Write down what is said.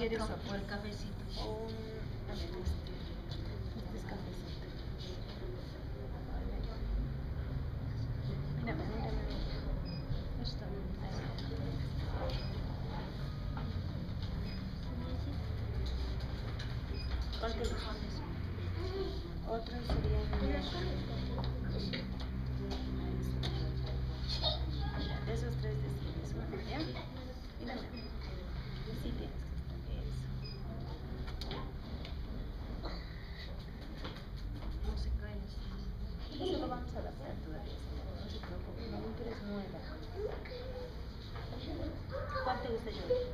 quiere otro sabor. o el cafecito. O un, a ver, este es cafecito. Mírame, mírame. Está bien. ¿Cuál te gusta? Otro sería de esos tres decides uno, ¿ya? Mírame. Sí tienes que eso. No se cae así. Eso lo vamos a adaptar todavía, no se preocupe, tú eres nueva. ¿Cuál te gusta yo?